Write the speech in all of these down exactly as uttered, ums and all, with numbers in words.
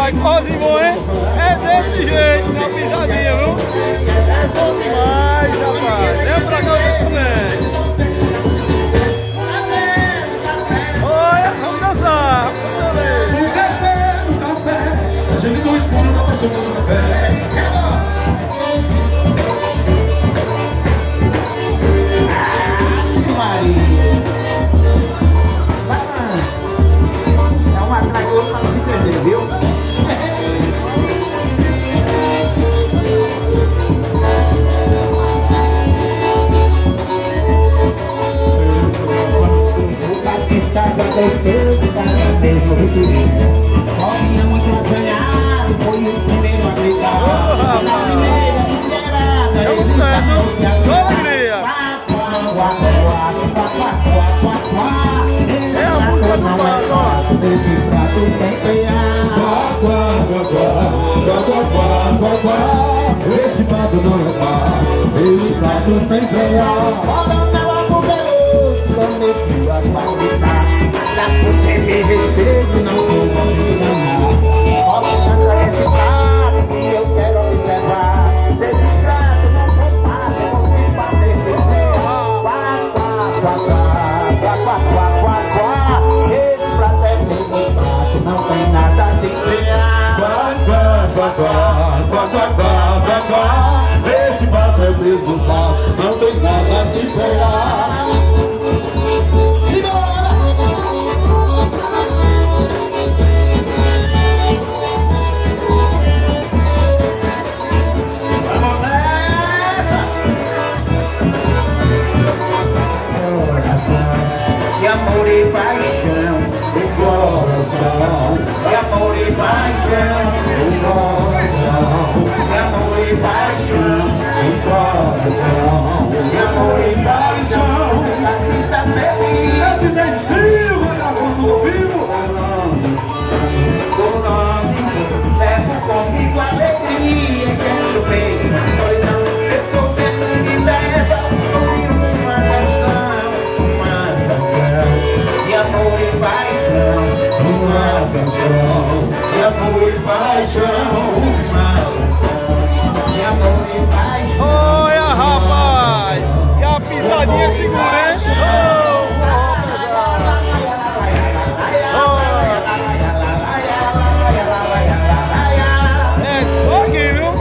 rapaz, corrozinho bom, hein? É desse jeito, na pisadinha, viu? É bom demais, rapaz. Vem pra cá você também. Olha, vamos dançar. No café, no café, a gente do escuro tá passando no café. Olha muito assanhado, foi o primeiro a gritar. Na primeira liberada, é um sucesso, só alegria. É a música do bar, ó. Esse prato não é par, esse prato tem freia. Olha o meu amor veloso, prometeu a qualidade. Pra você me respeito, não vou me enganar. Olha esse prato que eu quero observar. Desse prato não vou fazer, vou me bater de quá, quá, quá, quá, quá, quá, quá, quá. Esse prato é meu prato, não tem nada de criar. Quá, quá, quá, quá, quá, quá, quá, quá, quá. Esse prato é mesmo prato, não tem nada de freia. Amor e paixão do coração, de amor e paixão do coração, de amor e paixão do coração, de amor e paixão. A pista feliz, a pista em cima, gravando ao vivo. levo comigo a alegria, quero ver. Pois não, eu tô vendo me leva ouvir uma canção, uma canção de amor e paixão, uma canção de amor e paixão, uma canção de amor e paixão. Olha, rapaz, e a pisadinha segurante. Oh, é só aqui, viu?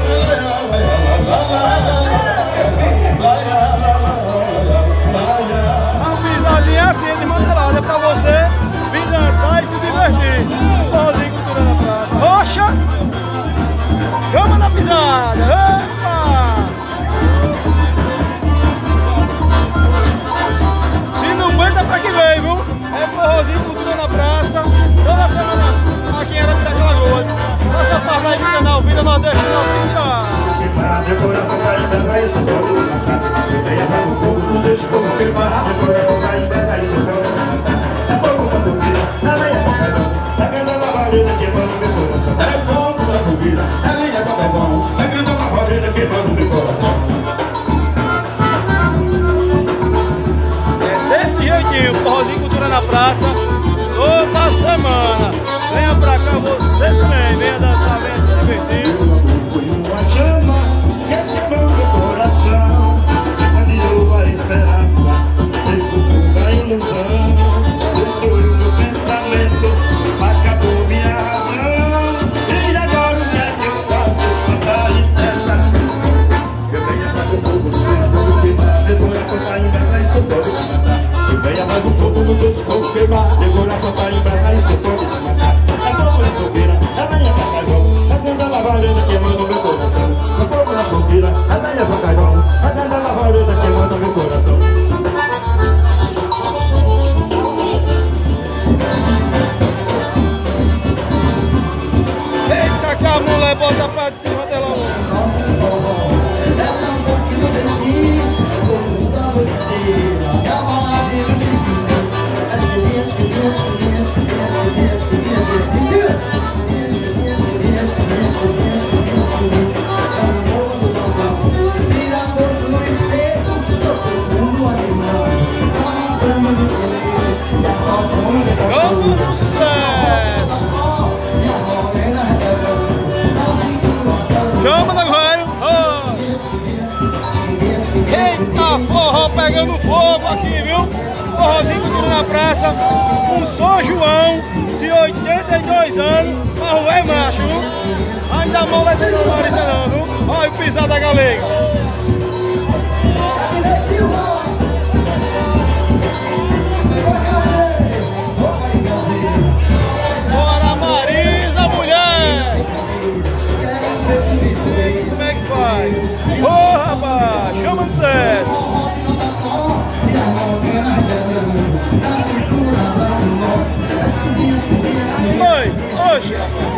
A pisadinha é assim, de mantelada, é pra você vir dançar e se divertir. Forrozinho Cultura na Praça. Roxa! Cama na pisada! Epa! Se não aguenta, pra que veio, viu? É Forrozinho Cultura na Praça, toda semana aqui em Arapiraca, Alagoas. Nossa parte aí do canal Vida Nordeste Oficial. Decoração pra embarcar esse fogo na cara. Venha pra o fogo, não deixe fogo queimar. Decoração pra embarcar esse fogo na cara. É fogo na fogueira, na lenha do carvão. É grande a labareda queimando meu coração. É fogo na fogueira, é lenha do carvão. É grande a labareda queimando meu coração. É desse jeitinho, Forrozinho Cultura na Praça, toda semana. Venha pra cá você também, venha dançar, venha se divertir. Foi uma chama que queimou meu coração. Adiou a esperança, levou a ilusão. Destruiu meu pensamento, acabou minha razão. E agora o que é que eu faço pra sair dessa? Eu venho atrás do fogo, não deixo fogo queimar. Decoração pra embarcar e sou pobre pra matar. Eu venho atrás do fogo, não deixo fogo queimar. Decoração pra embarcar e sou pobre pra matar. É fogo na fogueira, é lenha pra carvão. É grande a labareda queimando meu coração. É fogo na fogueira, é lenha pra carvão. É grande a labareda queimando meu coração. Eita, cá, mulher, bota pra cima dela. Vamos no sucesso! Ó, forró pegando fogo aqui, viu? Forrozinho Cultura na Praça, um São João de oitenta e dois anos, mas o é macho, viu? Ainda mão vai ser não, Larissa não, viu? Olha o pisar da galega. Bora Marisa, mulher! Como é que faz? Ô oh, rapaz, chama no Zé! Oi, oxe,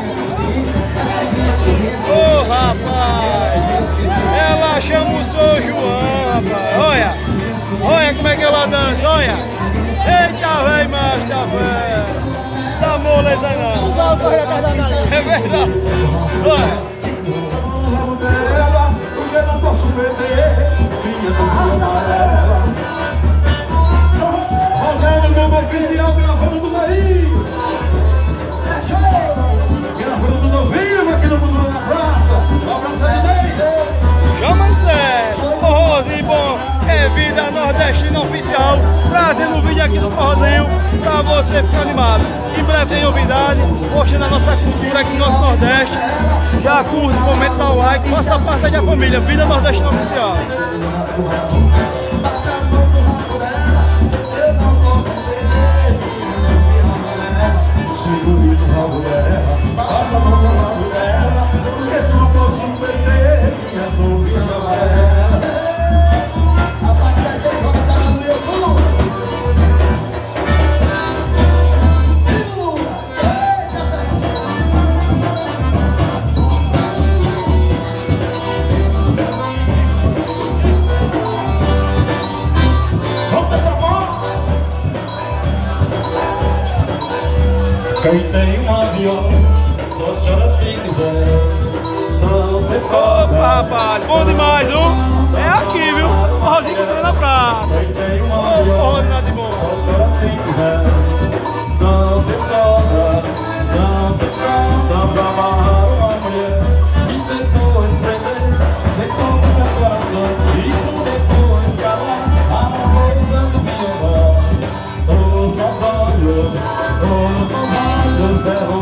ô oh, rapaz, ela chama o São João, rapaz, olha, olha como é que ela dança, olha, eita véi, macho da fé, da moleza não, é verdade, olha. Rogério, meu oficial, gravando tudo aí. Gravando tudo ao vivo aqui no Cultura na Praça. Um abraço aí, Ney. Chama o Zé, forrozinho bom, é vida nordestina oficial, trazendo um vídeo aqui do forrozinho pra você ficar animado. Em breve tem novidade, mostrando a nossa cultura aqui no nosso Nordeste. Já curte, comenta, dá o like, faça parte da família, Vida Nordestina Oficial. Quem tem um avião, só chora se quiser. São seus Opa, rapaz, bom demais, viu? É aqui, viu? Forrozinho Cultura na Praça. Quem tem um Ô, avião, forró de nada de bom. só chora se quiser. São seus cobras, são seus cobras pra amarrar uma mulher. E depois prender, depois seu coração. E depois calar, amorando viola. Os meus olhos, os meus olhos derramam.